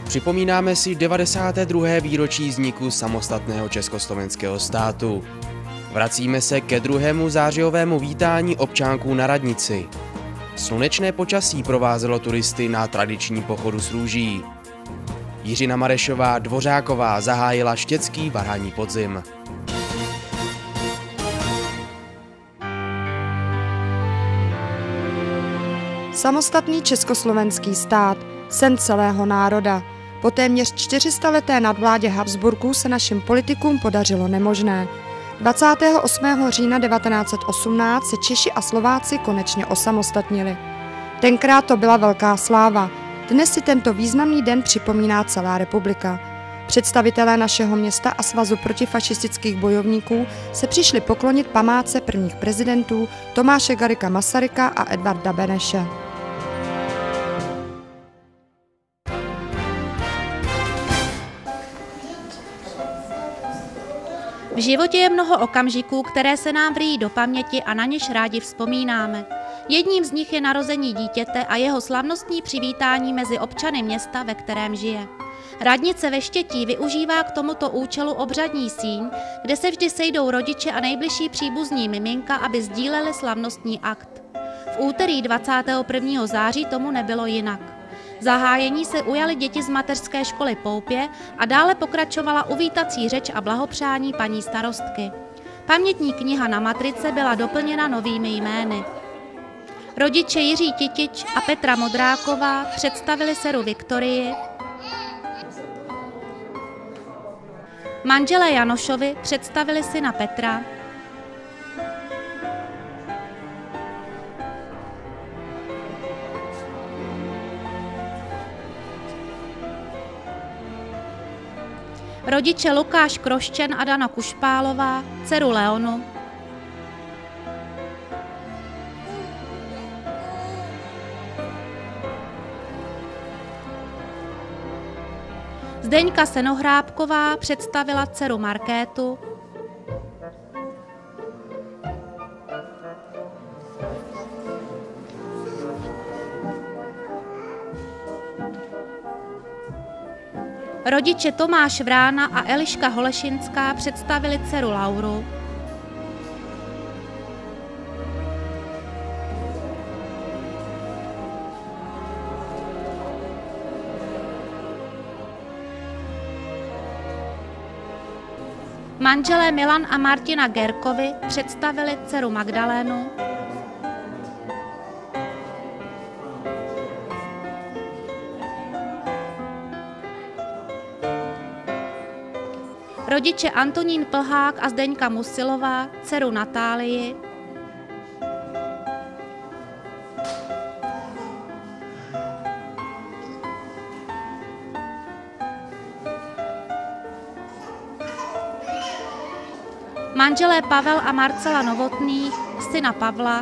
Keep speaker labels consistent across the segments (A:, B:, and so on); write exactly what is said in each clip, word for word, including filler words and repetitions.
A: Připomínáme si devadesáté druhé výročí vzniku samostatného československého státu. Vracíme se ke druhému zářijovému vítání občánků na radnici. Slunečné počasí provázelo turisty na tradiční pochodu s růží. Jiřina Marešová Dvořáková zahájila štěcký varhanní podzim.
B: Samostatný československý stát, sen celého národa. Po téměř čtyřistaleté nadvládě Habsburků se našim politikům podařilo nemožné. dvacátého osmého října devatenáct set osmnáct se Češi a Slováci konečně osamostatnili. Tenkrát to byla velká sláva. Dnes si tento významný den připomíná celá republika. Představitelé našeho města a Svazu protifašistických bojovníků se přišli poklonit památce prvních prezidentů Tomáše Garrigua Masaryka a Edvarda Beneše.
C: V životě je mnoho okamžiků, které se nám vrýjí do paměti a na něž rádi vzpomínáme. Jedním z nich je narození dítěte a jeho slavnostní přivítání mezi občany města, ve kterém žije. Radnice ve Štětí využívá k tomuto účelu obřadní síň, kde se vždy sejdou rodiče a nejbližší příbuzní miminka, aby sdíleli slavnostní akt. V úterý dvacátého prvního září tomu nebylo jinak. Zahájení se ujali děti z mateřské školy Poupě a dále pokračovala uvítací řeč a blahopřání paní starostky. Pamětní kniha na matrice byla doplněna novými jmény. Rodiče Jiří Titič a Petra Modráková představili dceru Viktorii, manželé Janošovi představili syna Petra, rodiče Lukáš Kroščen a Dana Kušpálová, dceru Leonu, Zdeňka Senohrábková představila dceru Markétu, rodiče Tomáš Vrána a Eliška Holešinská představili dceru Lauru, manželé Milan a Martina Gerkovi představili dceru Magdalénu, rodiče Antonín Plhák a Zdeňka Musilová, dceru Natálii, manželé Pavel a Marcela Novotných, syna Pavla,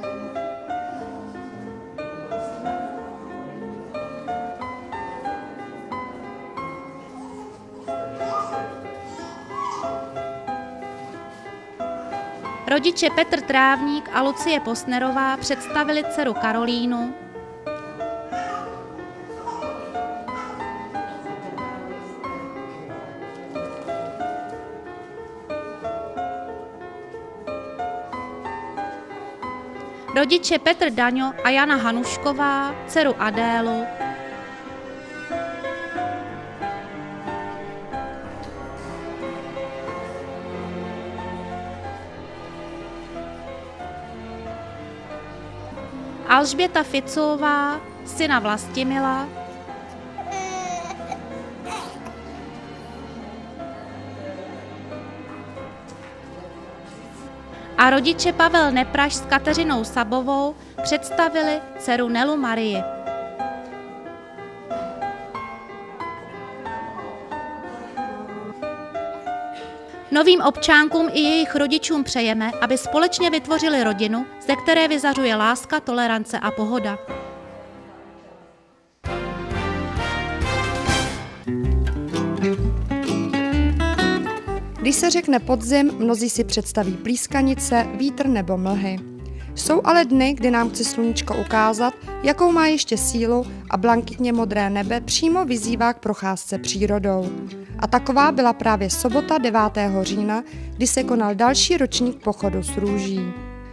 C: rodiče Petr Trávník a Lucie Posnerová představili dceru Karolínu, rodiče Petr Daňo a Jana Hanušková, dceru Adélu, Alžběta Ficová, syna Vlastimila, a rodiče Pavel Nepraž s Kateřinou Sabovou představili dceru Nelu Marii. Novým občánkům i jejich rodičům přejeme, aby společně vytvořili rodinu, ze které vyzařuje láska, tolerance a pohoda.
B: Když se řekne podzim, mnozí si představí plískanice, vítr nebo mlhy. Jsou ale dny, kdy nám chce sluníčko ukázat, jakou má ještě sílu a blankitně modré nebe přímo vyzývá k procházce přírodou. A taková byla právě sobota devátého října, kdy se konal další ročník pochodu s růží.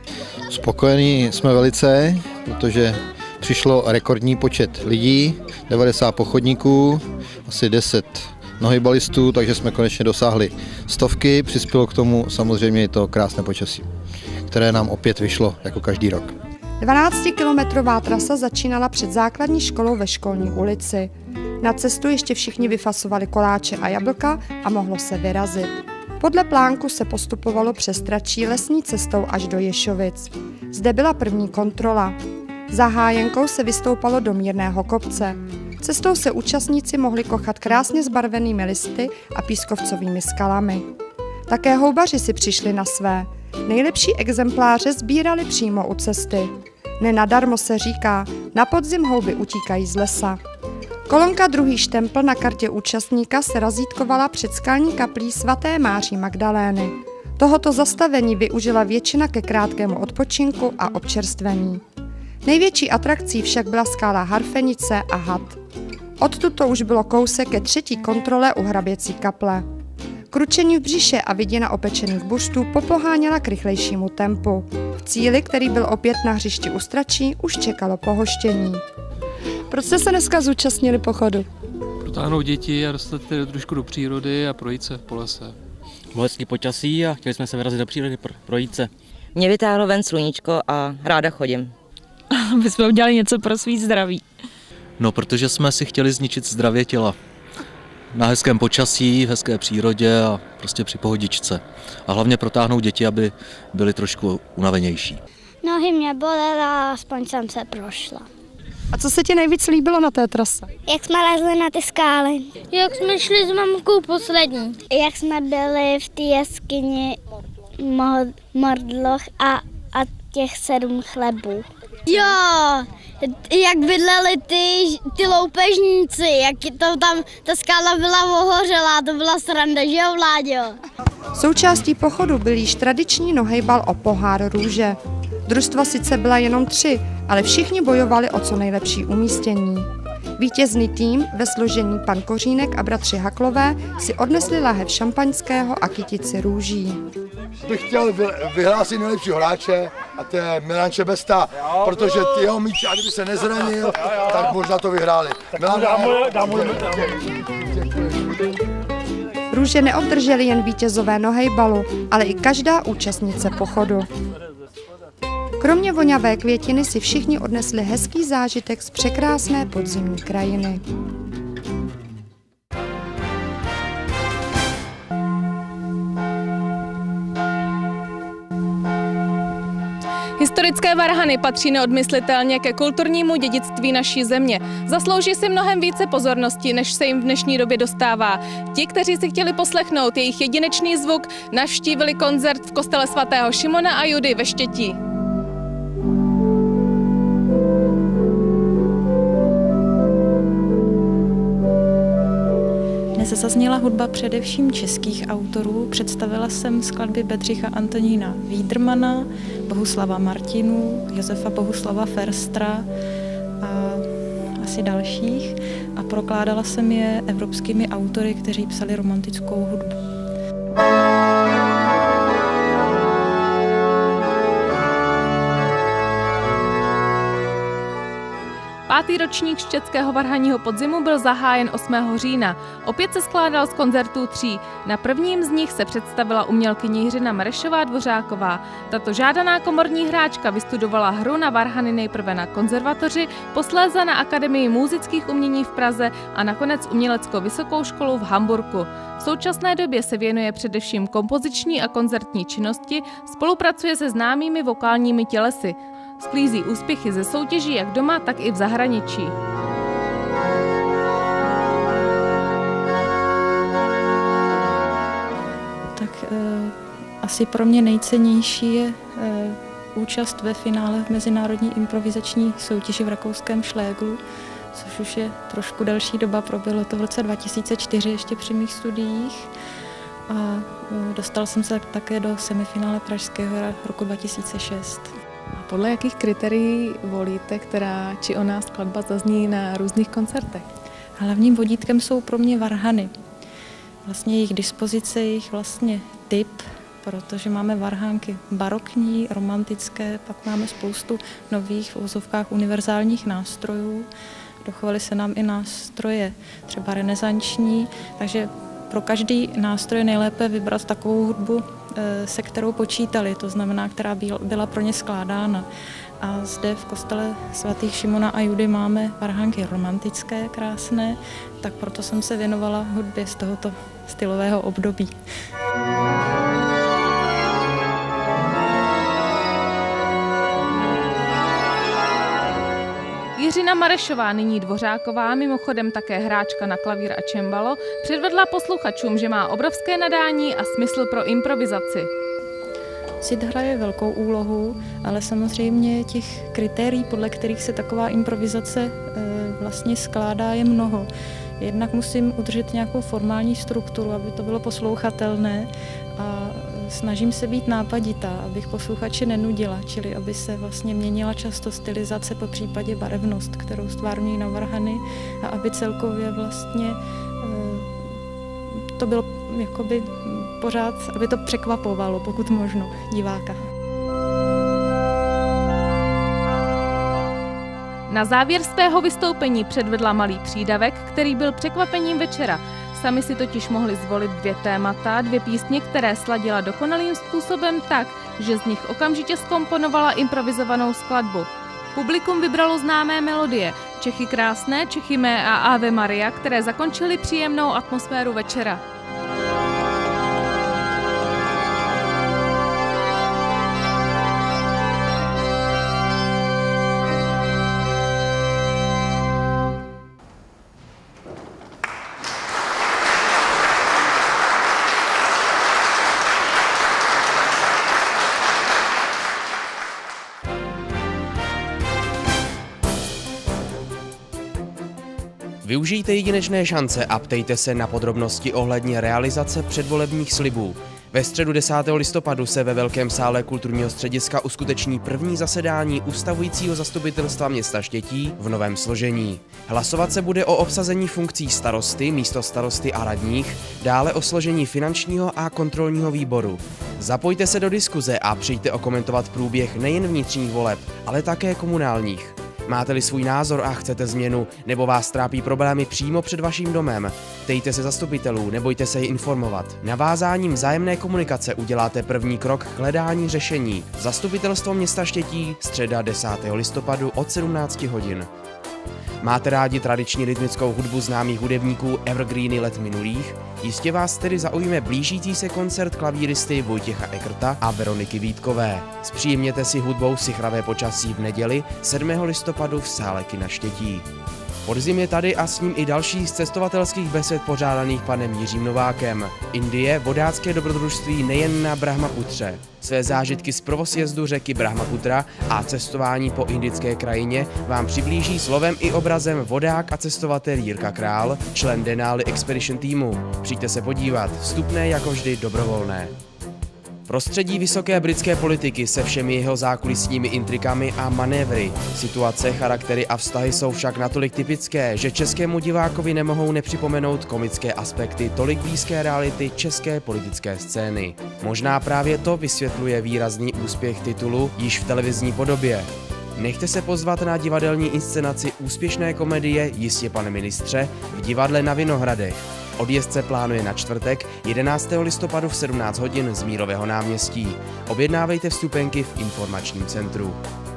D: Spokojení jsme velice, protože přišlo rekordní počet lidí, devadesát pochodníků, asi deset nohybalistů, takže jsme konečně dosáhli stovky. Přispělo k tomu samozřejmě i to krásné počasí, které nám opět vyšlo jako každý rok.
B: dvanáctikilometrová trasa začínala před základní školou ve Školní ulici. Na cestu ještě všichni vyfasovali koláče a jablka a mohlo se vyrazit. Podle plánku se postupovalo přes Tračí lesní cestou až do Ješovic. Zde byla první kontrola. Za hájenkou se vystoupalo do mírného kopce. Cestou se účastníci mohli kochat krásně zbarvenými listy a pískovcovými skalami. Také houbaři si přišli na své. Nejlepší exempláře sbírali přímo u cesty. Nenadarmo se říká, na podzim houby utíkají z lesa. Kolonka druhý štempl na kartě účastníka se razítkovala před skalní kaplí svaté Máří Magdalény. Tohoto zastavení využila většina ke krátkému odpočinku a občerstvení. Největší atrakcí však byla skála Harfenice a had. Odtud to už bylo kousek ke třetí kontrole u hraběcí kaple. Kručení v břiše a viděna opečených buřtů popoháněla k rychlejšímu tempu. V cíli, který byl opět na hřišti u Stračí, už čekalo pohoštění. Proč jste se dneska zúčastnili pochodu?
E: Protáhnout děti a dostat je trošku do přírody a projít se po lese.
F: Bylo hezký počasí a chtěli jsme se vyrazit do přírody, projít se.
G: Mě vytáhlo ven sluníčko a ráda chodím.
H: Aby jsme udělali něco pro svý zdraví.
I: No, protože jsme si chtěli zničit zdravě těla. Na hezkém počasí, v hezké přírodě a prostě při pohodičce. A hlavně protáhnout děti, aby byly trošku unavenější.
J: Nohy mě bolely, a aspoň jsem se prošla.
B: A co se ti nejvíc líbilo na té trase?
J: Jak jsme lezli na ty skály.
K: Jak jsme šli s mamkou poslední.
J: Jak jsme byli v té jeskyni Mordloch a, a těch sedm chlebů.
K: Jo, jak bydleli ty, ty loupežníci, jak to tam, ta skála byla ohořelá, to byla sranda, že jo, Vláďo?
B: Součástí pochodu byl již tradiční nohejbal o pohár růže. Družstva sice byla jenom tři, ale všichni bojovali o co nejlepší umístění. Vítězný tým ve složení pan Kořínek a bratři Haklové si odnesli lahev šampaňského a kytici růží.
L: Bych chtěl vyhlásit nejlepšího hráče a to je Milan Čebesta, protože ty jeho míči, a kdyby se nezranil, tak možná to vyhráli. Milan,
B: růže neobdrželi jen vítězové nohejbalu, ale i každá účastnice pochodu. Kromě voňavé květiny si všichni odnesli hezký zážitek z překrásné podzimní krajiny.
H: Historické varhany patří neodmyslitelně ke kulturnímu dědictví naší země. Zaslouží si mnohem více pozornosti, než se jim v dnešní době dostává. Ti, kteří si chtěli poslechnout jejich jedinečný zvuk, navštívili koncert v kostele svatého Šimona a Judy ve Štětí.
M: Dnes zazněla hudba především českých autorů. Představila jsem skladby Bedřicha Antonína Vídrmana, Bohuslava Martinů, Josefa Bohuslava Ferstra a asi dalších. A prokládala jsem je evropskými autory, kteří psali romantickou hudbu.
H: Pátý ročník štětského varhanního podzimu byl zahájen osmého října. Opět se skládal z koncertů tří. Na prvním z nich se představila umělkyně Jiřina Marešová Dvořáková. Tato žádaná komorní hráčka vystudovala hru na varhany nejprve na konzervatoři, posléze na Akademii múzických umění v Praze a nakonec uměleckou vysokou školu v Hamburku. V současné době se věnuje především kompoziční a koncertní činnosti, spolupracuje se známými vokálními tělesy. Sklízí úspěchy ze soutěží jak doma, tak i v zahraničí.
M: Tak e, asi pro mě nejcennější je e, účast ve finále v mezinárodní improvizační soutěži v rakouském Šléglu, což už je trošku delší doba, proběhlo to v roce dva tisíce čtyři ještě při mých studiích. A e, dostal jsem se také do semifinále pražského roku dva tisíce šest.
H: Podle jakých kritérií volíte, která či ona skladba zazní na různých koncertech?
M: Hlavním vodítkem jsou pro mě varhany. Vlastně jejich dispozice, jejich vlastně typ, protože máme varhánky barokní, romantické, pak máme spoustu nových v uvozovkách univerzálních nástrojů. Dochovaly se nám i nástroje třeba renesanční, takže pro každý nástroj je nejlépe vybrat takovou hudbu, se kterou počítali, to znamená, která byla pro ně skládána. A zde v kostele svatých Šimona a Judy máme varhánky romantické, krásné, tak proto jsem se věnovala hudbě z tohoto stylového období.
H: Jiřina Marešová, nyní Dvořáková, mimochodem také hráčka na klavír a čembalo, předvedla posluchačům, že má obrovské nadání a smysl pro improvizaci.
M: Cit hraje velkou úlohu, ale samozřejmě těch kritérií, podle kterých se taková improvizace vlastně skládá, je mnoho. Jednak musím udržet nějakou formální strukturu, aby to bylo poslouchatelné, a snažím se být nápaditá, abych posluchače nenudila, čili aby se vlastně měnila často stylizace, po případě barevnost, kterou stvárňují na varhany, a aby celkově vlastně to bylo jakoby pořád, aby to překvapovalo, pokud možno, diváka.
H: Na závěr svého vystoupení předvedla malý přídavek, který byl překvapením večera. Sami si totiž mohli zvolit dvě témata, dvě písně, které sladila dokonalým způsobem tak, že z nich okamžitě zkomponovala improvizovanou skladbu. Publikum vybralo známé melodie, Čechy krásné, Čechy mé a Ave Maria, které zakončily příjemnou atmosféru večera.
A: Využijte jedinečné šance a ptejte se na podrobnosti ohledně realizace předvolebních slibů. Ve středu desátého listopadu se ve Velkém sále kulturního střediska uskuteční první zasedání ustavujícího zastupitelstva města Štětí v novém složení. Hlasovat se bude o obsazení funkcí starosty, místostarosty a radních, dále o složení finančního a kontrolního výboru. Zapojte se do diskuze a přijďte okomentovat průběh nejen vnitřních voleb, ale také komunálních. Máte-li svůj názor a chcete změnu, nebo vás trápí problémy přímo před vaším domem, ptejte se zastupitelů, nebojte se je informovat. Navázáním vzájemné komunikace uděláte první krok k hledání řešení. Zastupitelstvo města Štětí, středa desátého listopadu od sedmnácti hodin. Máte rádi tradiční rytmickou hudbu známých hudebníků Evergreeny let minulých? Jistě vás tedy zaujme blížící se koncert klavíristy Vojtěcha Ekrta a Veroniky Vítkové. Zpříjemněte si hudbou Sichravé počasí v neděli sedmého listopadu v sále kina Štětí. Podzim je tady a s ním i další z cestovatelských besed pořádaných panem Jiřím Novákem. Indie, vodácké dobrodružství nejen na Brahmaputře. Své zážitky z prvosjezdu řeky Brahmaputra a cestování po indické krajině vám přiblíží slovem i obrazem vodák a cestovatel Jirka Král, člen Denali Expedition týmu. Přijďte se podívat, vstupné jako vždy dobrovolné. Prostředí vysoké britské politiky se všemi jeho zákulisními intrikami a manévry. Situace, charaktery a vztahy jsou však natolik typické, že českému divákovi nemohou nepřipomenout komické aspekty tolik blízké reality české politické scény. Možná právě to vysvětluje výrazný úspěch titulu již v televizní podobě. Nechte se pozvat na divadelní inscenaci úspěšné komedie Jistě, pane ministře v divadle na Vinohradech. Odjezd se plánuje na čtvrtek jedenáctého listopadu v sedmnáct hodin z Mírového náměstí. Objednávejte vstupenky v informačním centru.